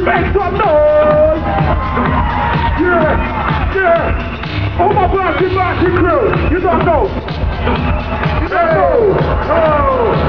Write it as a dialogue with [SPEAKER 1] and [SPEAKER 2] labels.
[SPEAKER 1] make some noise. Yeah. Oh my Blacky crew. You don't know. You don't know. Oh.